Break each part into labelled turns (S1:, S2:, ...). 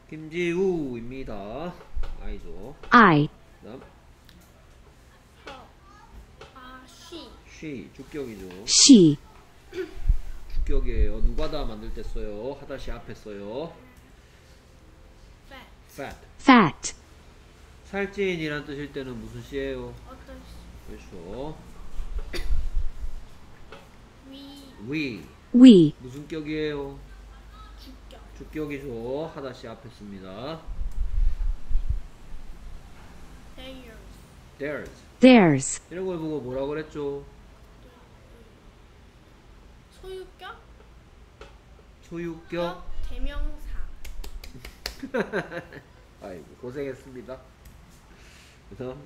S1: 김지우입니다. 아이죠.
S2: I,
S1: 그다음
S3: she.
S1: she 주격이죠.
S2: she,
S1: 주격이에요. 누가 다 만들 때 써요. 하다시 앞에 써요.
S3: fat.
S1: fat
S2: fat,
S1: 살찐이란 뜻일 때는 무슨 시예요?
S3: 어떤
S1: 그렇죠.
S3: we.
S2: we,
S1: 무슨 격이에요?
S3: 주격.
S1: 주격이죠. 하다시 앞에 씁니다.
S3: theirs.
S1: theirs
S2: theirs,
S1: 이런 걸 보고 뭐라 그랬죠?
S3: 소유격.
S1: 소유격.
S3: 대명사.
S1: 아이고 고생했습니다. 그다음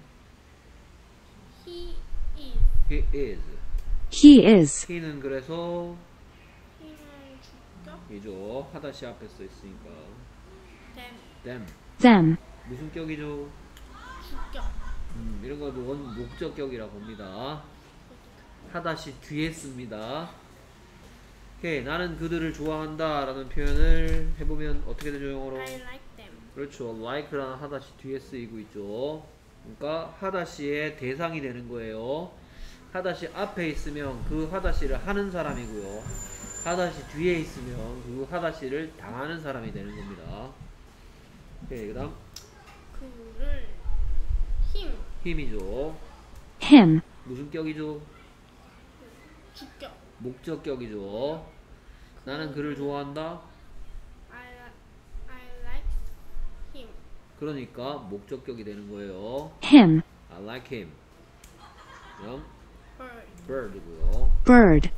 S3: he is.
S1: he is
S2: he is,
S1: he는 그래서
S3: he는 주격.
S1: 이죠. 하다시 앞에 써 있으니까
S3: them.
S1: them
S2: them,
S1: 무슨 격이죠?
S3: 주격.
S1: 이런 걸 보면 목적격이라고 합니다. 하다시 뒤에 씁니다. 오케이, 나는 그들을 좋아한다 라는 표현을 해보면 어떻게 되죠, 영어로?
S3: I like them.
S1: 그렇죠. like라는 하다시 뒤에 쓰이고 있죠. 그러니까 하다시의 대상이 되는 거예요. 하다시 앞에 있으면 그 하다시를 하는 사람이고요. 하다시 뒤에 있으면 그 하다시를 당하는 사람이 되는 겁니다. 오케이, 그 다음
S3: 그를 him.
S1: 힘이죠.
S2: him,
S1: 무슨 격이죠?
S3: 주격.
S1: 목적격이죠. 나는 그를 좋아한다.
S3: I like him.
S1: 그러니까 목적격이 되는 거예요.
S2: him,
S1: I like him. 그럼
S3: bird.
S1: bird이고요.
S2: bird,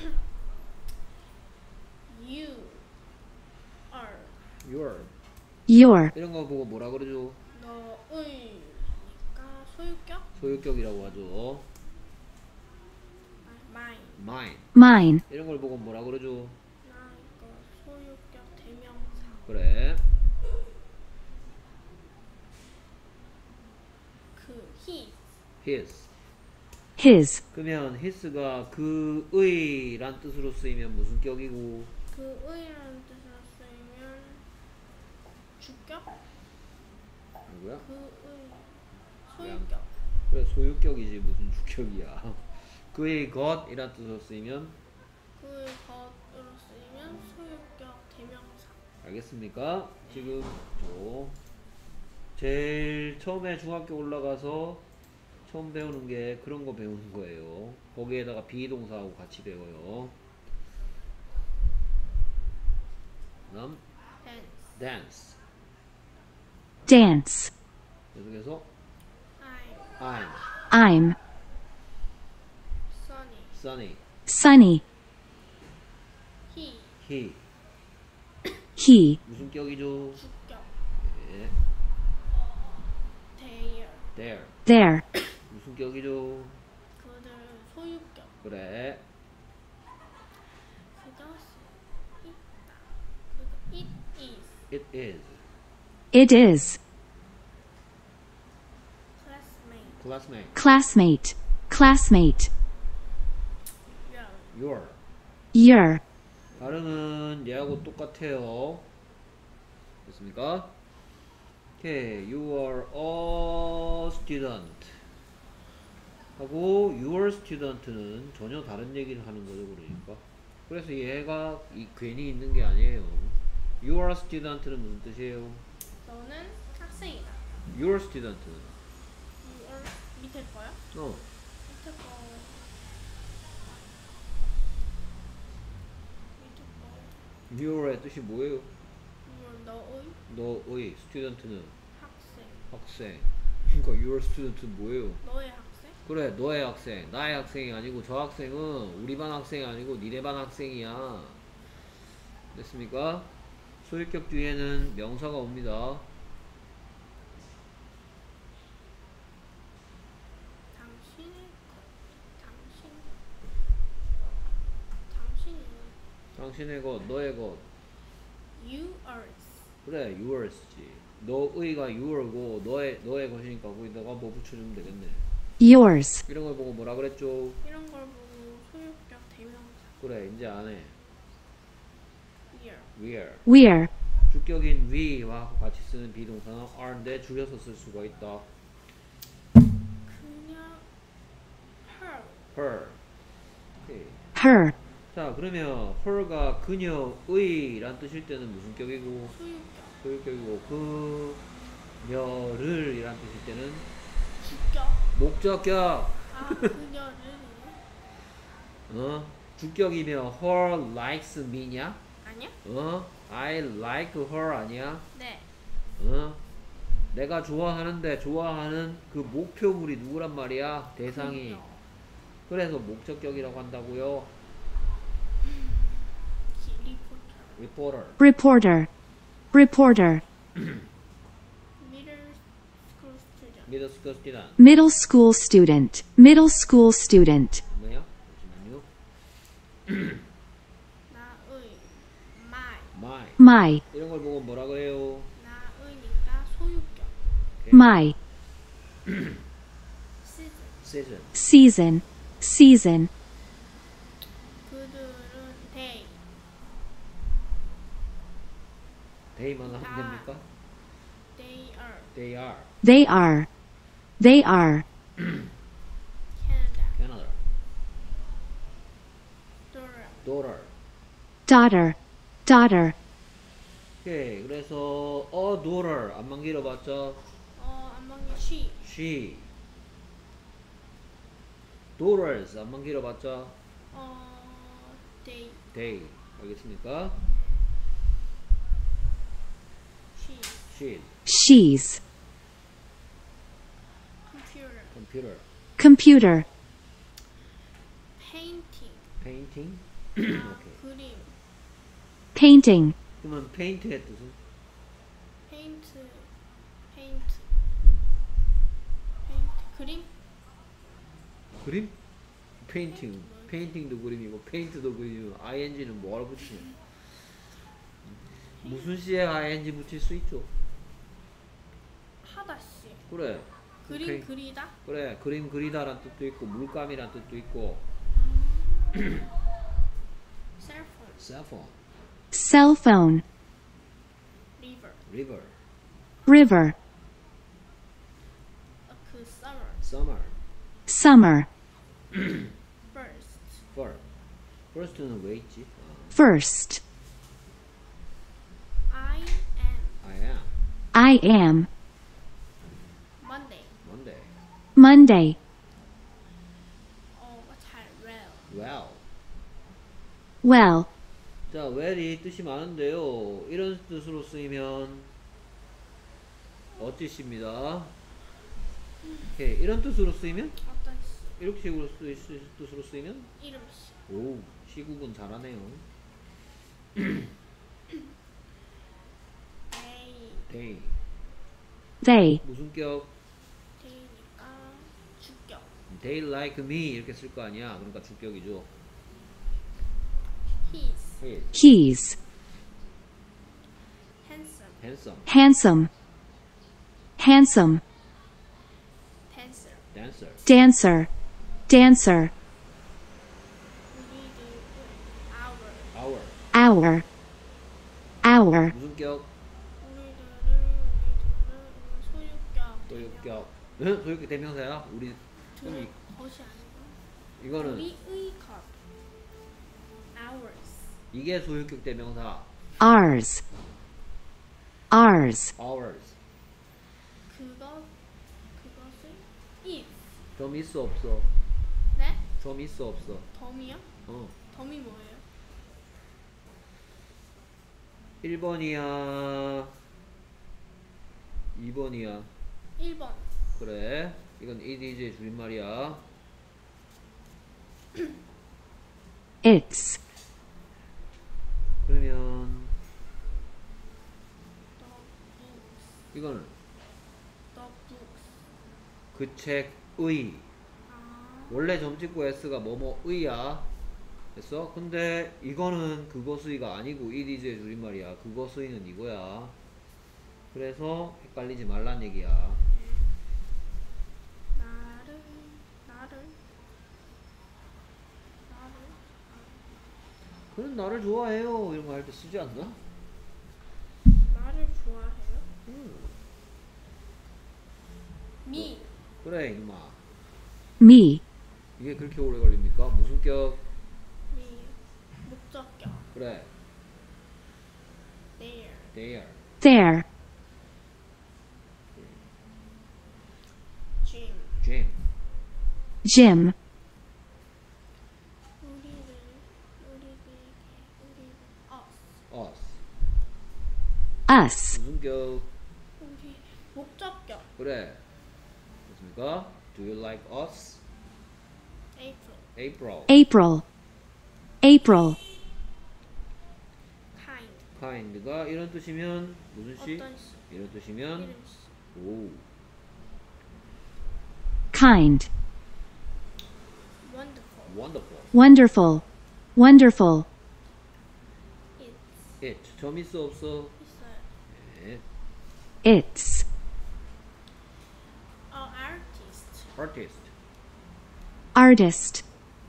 S3: you are.
S1: Your
S2: your,
S1: 이런 거 보고 뭐라 그러죠?
S3: 너의가 소유격.
S1: 소유격이라고 하죠.
S3: mine.
S1: Mine
S2: mine,
S1: 이런 걸 보고 뭐라 그러죠?
S3: 나 이거 소유격 대명사.
S1: 그래.
S3: 그 he.
S1: His
S2: his,
S1: 그러면 his가 그의란 뜻으로 쓰이면 무슨 격이고?
S3: 그 의라는 뜻으로 쓰이면 주격.
S1: 누구야?
S3: 그의 소유격.
S1: 그래 소유격이지 무슨 주격이야. 그의 것이란 뜻으로 쓰이면
S3: 그의 것으로 쓰이면 소유격 대명사.
S1: 알겠습니까? 지금 제일 처음에 중학교 올라가서 처음 배우는 게 그런 거 배우는 거예요. 거기에다가 비동사하고 같이 배워요. 그다음
S3: dance.
S1: dance
S2: dance,
S1: 계속해서
S3: I'm
S1: I'm
S2: I'm,
S3: sunny.
S1: sunny
S2: sunny,
S3: he.
S1: he
S2: he,
S1: 무슨 격이죠?
S3: 주격.
S1: 예.
S3: there.
S1: there
S2: there,
S1: 무슨 격이죠?
S3: 그들 소유격.
S1: 그래
S3: 그것이 있다. it is.
S1: it is
S2: it is,
S3: classmate.
S1: classmate
S2: classmate, classmate,
S3: your.
S1: your
S2: your,
S1: 발음은 얘하고 똑같아요. 됐습니까? 오케이, you are a student 하고 your student는 전혀 다른 얘기를 하는 거죠. 그러니까 그래서 얘가 괜히 있는 게 아니에요. your student는 무슨 뜻이에요?
S3: 너는 학생이다.
S1: your student는
S3: your 밑에 거야? 밑에 거. 밑에 거.
S1: your의 뜻이 뭐예요?
S3: your
S1: 너의 student는
S3: 학생.
S1: 학생. 그러니까 your student는 뭐예요?
S3: 너의 학생?
S1: 그래, 너의 학생, 나의 학생이 아니고 저 학생은 우리 반 학생이 아니고 니네 반 학생이야. 됐습니까? 소유격 뒤에는 명사가 옵니다.
S3: 당신의 것. 당신이.
S1: 당신의 것, 너의 것.
S3: yours.
S1: 그래, yours지. 너의가 your고 너의 것이니까 거기다가 뭐 붙여주면 되겠네.
S2: yours,
S1: 이런 걸 보고 뭐라 그랬죠?
S3: 이런 걸 보고 소유격 대명사.
S1: 그래, 이제 안 해.
S3: where.
S1: where
S2: where,
S1: 주격인 we와 같이 쓰는 비동사는 are인데 줄여서 쓸 수가 있다.
S3: 그냥 her.
S1: her. 오케이.
S2: her,
S1: 자, 그러면 her가 그녀의 란 뜻일 때는 무슨 격이고
S3: 소유격.
S1: 소유격이고 그녀를 이란 뜻일 때는
S3: 주격.
S1: 목적격.
S3: 아 그녀를.
S1: 주격이면 her likes me냐?
S3: 아니야?
S1: I like her 아니야?
S3: 네.
S1: 내가 좋아하는데 좋아하는 그 목표물이 누구란 말이야? 대상이.
S3: 그녀.
S1: 그래서 목적격이라고 한다고요.
S3: 리포터.
S1: reporter,
S2: reporter, reporter,
S3: middle school student.
S1: middle school student.
S2: middle school student,
S1: 뭐야? 잠시만요.
S3: 나의. my.
S1: my.
S2: my,
S1: 이런 걸 보고 뭐라 그래요?
S3: 나의니까 소유격.
S1: 오케이.
S2: my,
S3: season.
S1: season.
S2: season, season,
S3: 그들은 they.
S1: day만 하면 됩니까?
S3: they are.
S1: they are.
S2: they are, they are,
S3: Canada.
S1: Canada.
S3: Dora.
S1: daughter.
S2: daughter, daughter,
S1: 오케이. 그래서 a daughter 안만 길어봤죠?
S3: 안방에 she.
S1: she. daughters 안만 길어봤죠?
S3: they.
S1: they. 알겠습니까?
S3: she.
S1: she.
S2: she's,
S3: computer.
S1: computer.
S2: computer,
S3: painting.
S1: painting. 오케이.
S3: 그림.
S2: painting,
S1: 그러면 paint의 뜻은?
S3: paint. paint. 그림.
S1: 그림? painting. painting도 그림이고 paint도 그림이고 ing는 뭐하러 붙이냐? 무슨 시에 ing 붙일 수 있죠?
S3: 하다씨.
S1: 그래.
S3: 그림
S1: paint.
S3: 그리다.
S1: 그래. 그림 그리다란 뜻도 있고 물감이란 뜻도 있고
S3: cellphone.
S1: cell phone,
S2: cell phone,
S3: river.
S1: river,
S2: river,
S3: 그 summer.
S1: summer,
S2: summer,
S3: first.
S1: fall. first는 왜 있지?
S2: first,
S3: I am.
S1: I am.
S2: I am,
S3: Monday.
S1: Monday.
S2: Monday,
S3: 잘 well.
S1: Well.
S2: well,
S1: 자, well이 뜻이 많은데요. 이런 뜻으로 쓰이면 어찌십니다. 오케이. 이런 뜻으로 쓰이면
S3: 어떤
S1: 이렇게 식으로 뜻으로 쓰이면
S3: 이름 씨.
S1: 오, 시국은 잘하네요.
S3: they.
S1: They.
S2: they,
S1: 무슨 격?
S3: they니까 주격.
S1: They like me 이렇게 쓸 거 아니야. 그러니까 주격이죠.
S3: his.
S1: He is
S2: he's,
S3: handsome.
S1: handsome,
S2: handsome, handsome,
S3: pencil.
S1: dancer.
S2: dancer, dancer,
S3: 우리들은
S1: Our.
S2: hour,
S1: 무슨 격?
S3: 우리들은
S1: 소유격. 응? 소유격 대명사야? 우리 그럼
S3: 것이 아니고
S1: 이거는
S3: 우리의 것. ours.
S1: 이게 소유격 대명사.
S2: ours, ours,
S1: Ours.
S3: 그것을 is.
S1: 좀 있어 없어?
S3: 네?
S1: 좀 있어 없어?
S3: 덤이요?
S1: 어.
S3: 덤이 뭐예요?
S1: 1번이야. 2번이야.
S3: 1번.
S1: 그래. 이건 EDG의 줄임말이야.
S2: it's,
S1: 그러면
S3: the books.
S1: 이거는
S3: the books.
S1: 그 책의. 원래 점 찍고 S가 뭐뭐의야. 됐어? 근데 이거는 그것의가 아니고 EDG의 줄임말이야. 그것의는 이거야. 그래서 헷갈리지 말란 얘기야.
S3: 나를
S1: 그럼 나를 좋아해요. 이런 거 할 때 쓰지 않나? 그래 이놈아.
S2: me,
S1: 이게 그렇게 오래 걸립니까? 무슨 격?
S3: 미. 목적격.
S1: 그래.
S3: there.
S1: There.
S2: there,
S3: gym.
S1: Gym.
S2: gym,
S3: 우리는 us.
S1: Us.
S2: us,
S1: 무슨 격?
S3: 우리 목적격.
S1: 그래. 됐습니까? Do you like us?
S3: April.
S1: April.
S2: April, April,
S3: kind.
S1: kind가 이런 뜻이면 무슨 시?
S3: 어떤 시?
S1: 이런 뜻이면
S3: 이름 시.
S1: 오.
S2: kind,
S3: wonderful.
S1: Wonderful.
S2: wonderful, wonderful,
S3: it's
S1: It. 점 있어 없어?
S3: 있어요.
S1: 네.
S2: it's,
S3: artist.
S1: Artist.
S2: artist,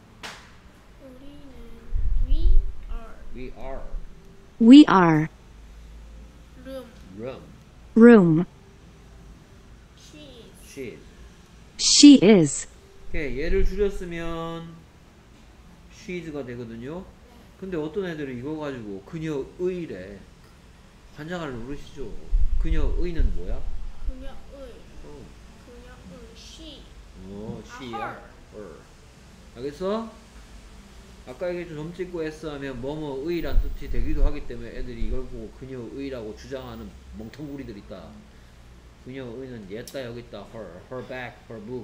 S3: 우리는 we are.
S1: We are.
S2: we are,
S3: room.
S1: Room.
S2: room,
S3: she is.
S1: She is.
S2: she is,
S1: 오케이. 얘를 줄였으면 she's가 되거든요. 근데 어떤 애들은 이거 가지고 그녀의래. 환장을 누르시죠. 그녀의는 뭐야?
S3: 그녀의.
S1: 어,
S3: 그녀의 she.
S1: she야.
S3: her.
S1: her. 알겠어? 아까 얘기했죠. 점 찍고 s 하면 뭐뭐의란 뜻이 되기도 하기 때문에 애들이 이걸 보고 그녀의라고 주장하는 멍텅구리들 있다. 그녀의는 얘다 여기 있다. her bag, her book.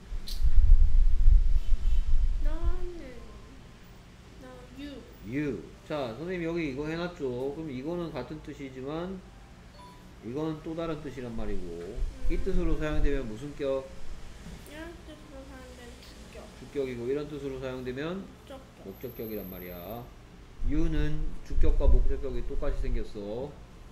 S3: 너는 너 you.
S1: you. 자, 선생님 여기 이거 해놨죠. 그럼 이거는 같은 뜻이지만 이거는 또 다른 뜻이란 말이고 이 뜻으로 사용되면 무슨 격?
S3: 이런 뜻으로 사용된 주격.
S1: 주격이고 이런 뜻으로 사용되면
S3: 목적격.
S1: 목적격이란 말이야. you는 주격과 목적격이 똑같이 생겼어.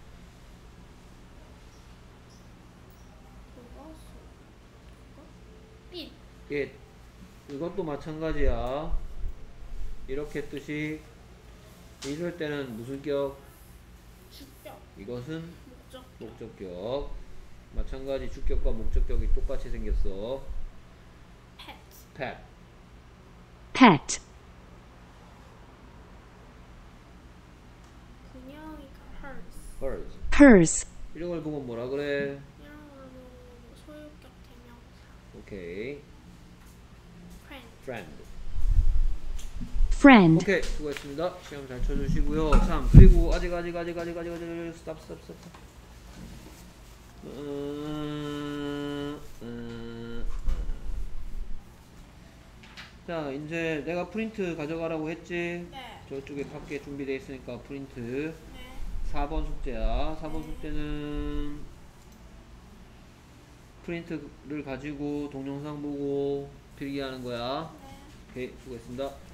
S3: it.
S1: it. 이것도 마찬가지야. 이렇게 뜻이 이럴 때는 무슨 격?
S3: 주격.
S1: 이것은
S3: 목적격.
S1: 목적격. 마찬가지 주격과 목적격이 똑같이 생겼어.
S3: pet.
S1: pet.
S2: pet,
S3: 그녀이가 hers.
S1: hers.
S2: hers,
S1: 이런 걸 보고 뭐라 그래?
S3: 이런 걸로 소유격 대명사.
S1: 오케이.
S3: friend.
S1: friend.
S2: friend,
S1: 오케이. 수고했습니다. 시험 잘 쳐주시고요. 참, 그리고 아직 스탑. 자, 이제 내가 프린트 가져가라고 했지?
S3: 네.
S1: 저쪽에 밖에 준비되어 있으니까 프린트.
S3: 네.
S1: 4번 숙제야. 4번 숙제는 프린트를 가지고 동영상 보고 필기하는 거야.
S3: 네.
S1: 오케이, 수고했습니다.